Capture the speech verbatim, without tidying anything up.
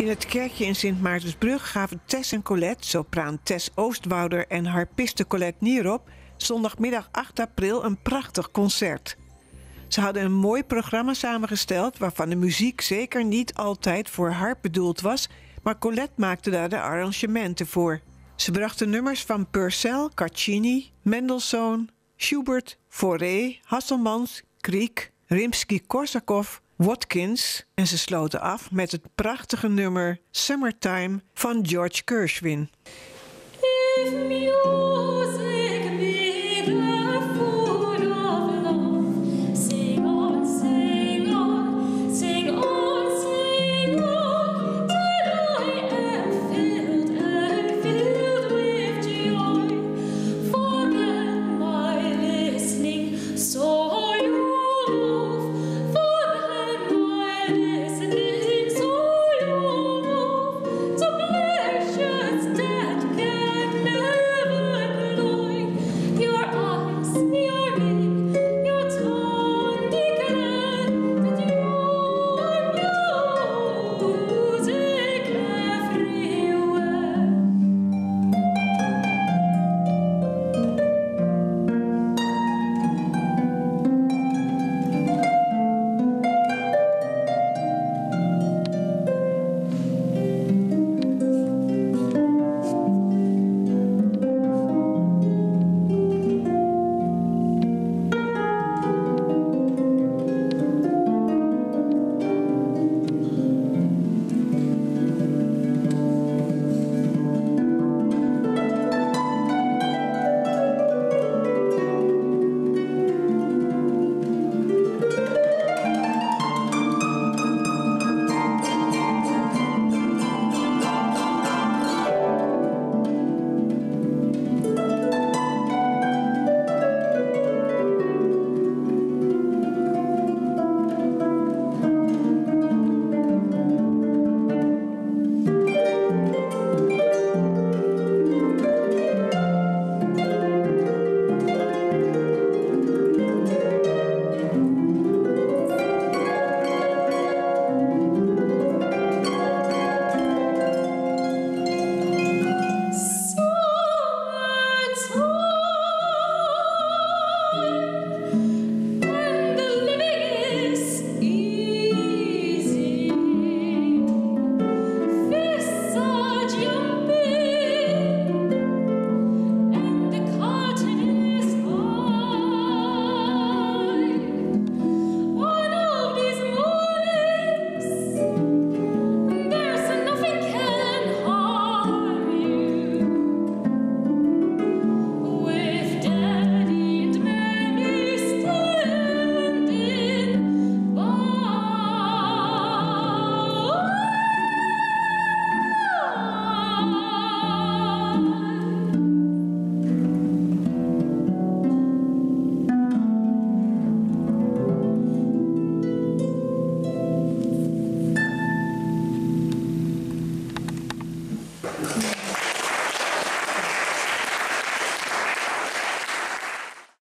In het kerkje in Sint Maartensbrug gaven Tess en Colette, sopraan Tess Oostwouder en harpiste Colette Nierop, zondagmiddag acht april een prachtig concert. Ze hadden een mooi programma samengesteld waarvan de muziek zeker niet altijd voor harp bedoeld was, maar Colette maakte daar de arrangementen voor. Ze brachten nummers van Purcell, Caccini, Mendelssohn, Schubert, Fauré, Hasselmans, Grieg, Rimsky-Korsakov, Watkins en ze sloten af met het prachtige nummer Summertime van George Gershwin. If you